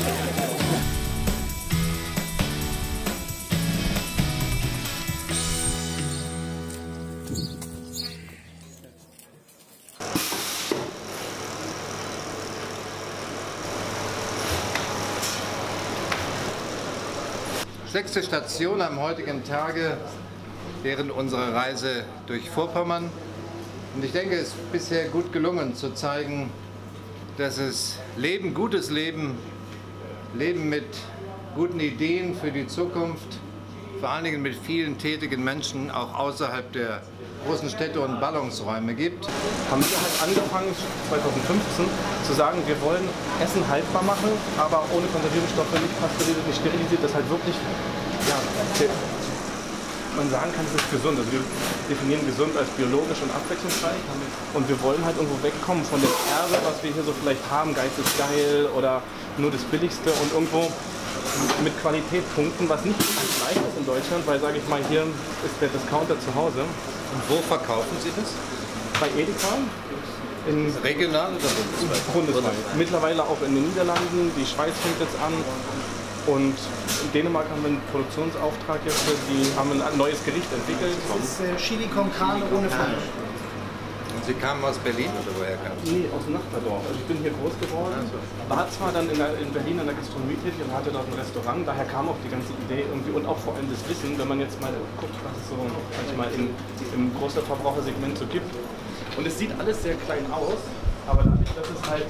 Sechste Station am heutigen Tage während unserer Reise durch Vorpommern. Und ich denke, es ist bisher gut gelungen zu zeigen, dass es Leben, gutes Leben, Leben mit guten Ideen für die Zukunft, vor allen Dingen mit vielen tätigen Menschen auch außerhalb der großen Städte und Ballungsräume gibt. Haben wir halt angefangen 2015 zu sagen, wir wollen Essen haltbar machen, aber ohne Konservierungsstoffe, nicht pasteurisiert, nicht sterilisiert, das halt wirklich, ja, man sagen kann, es ist gesund. Also wir definieren gesund als biologisch und abwechslungsreich und wir wollen halt irgendwo wegkommen von dem Erbe, was wir hier so vielleicht haben, Geiz ist geil oder nur das Billigste und irgendwo mit Qualität punkten, was nicht leicht ist in Deutschland, weil, sage ich mal, hier ist der Discounter zu Hause. Und wo verkaufen Sie das? Bei Edeka. Regional oder bundesweit? Mittlerweile auch in den Niederlanden, die Schweiz fängt jetzt an und in Dänemark haben wir einen Produktionsauftrag jetzt, die haben ein neues Gericht entwickelt. Das ist Chili con Carne ohne Fleisch. Und Sie kamen aus Berlin oder woher kamen Sie? Nee, aus dem Nachbardorf. Also ich bin hier groß geworden, war zwar dann in Berlin in der Gastronomie tätig und hatte dort ein Restaurant, daher kam auch die ganze Idee irgendwie und auch vor allem das Wissen, wenn man jetzt mal guckt, was es so manchmal im großen Verbrauchersegment so gibt. Und es sieht alles sehr klein aus, aber dadurch, dass es halt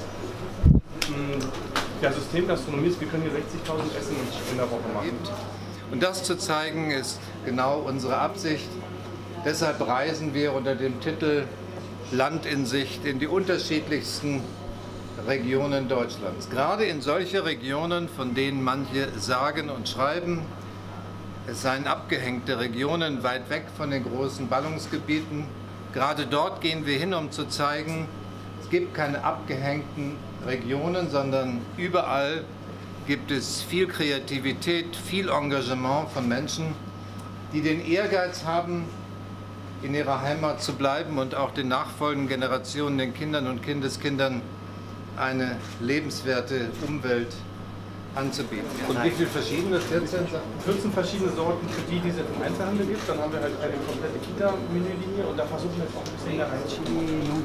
ja, Systemgastronomie ist, wir können hier 60.000 Essen in der Woche machen. Und das zu zeigen, ist genau unsere Absicht. Deshalb reisen wir unter dem Titel Land in Sicht in die unterschiedlichsten Regionen Deutschlands. Gerade in solche Regionen, von denen manche sagen und schreiben, es seien abgehängte Regionen weit weg von den großen Ballungsgebieten. Gerade dort gehen wir hin, um zu zeigen, es gibt keine abgehängten Regionen, sondern überall gibt es viel Kreativität, viel Engagement von Menschen, die den Ehrgeiz haben, in ihrer Heimat zu bleiben und auch den nachfolgenden Generationen, den Kindern und Kindeskindern, eine lebenswerte Umwelt anzubieten. Und wie viele verschiedene? 14 verschiedene Sorten, für die es im Einzelhandel gibt. Dann haben wir halt eine komplette Kita-Menülinie und da versuchen wir jetzt auch ein bisschen mehr reinzuschieben.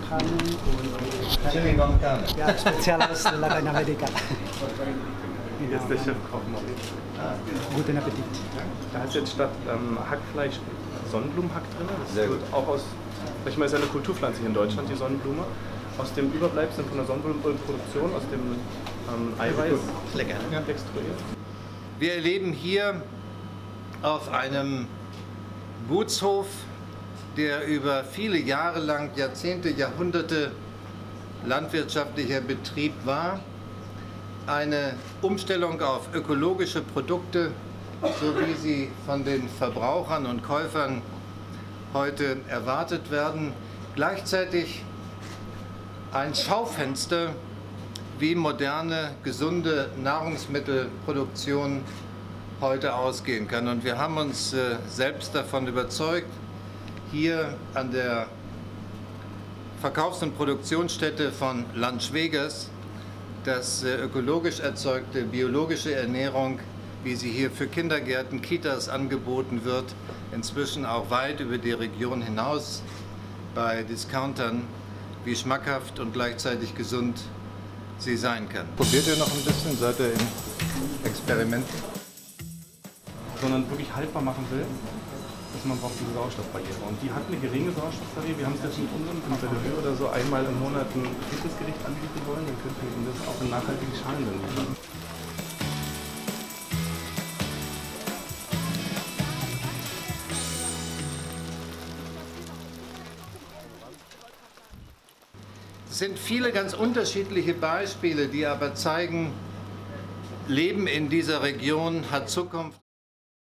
Chili con Carne. Ja, Speziales Lateinamerika. Hier ist der Chefkoch noch. Guten Appetit. Da ist jetzt statt Hackfleisch Sonnenblumenhack drin. Das Sehr wird gut. auch aus, ich meine, es ist ja eine Kulturpflanze hier in Deutschland, die Sonnenblume. Aus dem Überbleibsel von der Sonnenblumenproduktion, aus dem Eiweiß extrahiert. Wir erleben hier auf einem Gutshof, der über viele Jahre lang, Jahrzehnte, Jahrhunderte landwirtschaftlicher Betrieb war, eine Umstellung auf ökologische Produkte, so wie sie von den Verbrauchern und Käufern heute erwartet werden. Gleichzeitig ein Schaufenster, wie moderne, gesunde Nahrungsmittelproduktion heute ausgehen kann. Und wir haben uns selbst davon überzeugt, hier an der Verkaufs- und Produktionsstätte von Land Schwegers, dass ökologisch erzeugte biologische Ernährung, wie sie hier für Kindergärten, Kitas angeboten wird, inzwischen auch weit über die Region hinaus bei Discountern, wie schmackhaft und gleichzeitig gesund sie sein kann. Probiert ihr noch ein bisschen? Seid ihr im Experiment? Sondern wirklich haltbar machen will, dass man braucht diese Sauerstoffbarriere. Und die hat eine geringe Sauerstoffbarriere. Wir haben es jetzt mit unserem Bellevue oder so einmal im Monat ein Fitnessgericht anbieten wollen, dann könnten wir ihnen das auch in nachhaltigen Schalen dann liefern. Es sind viele ganz unterschiedliche Beispiele, die aber zeigen, Leben in dieser Region hat Zukunft.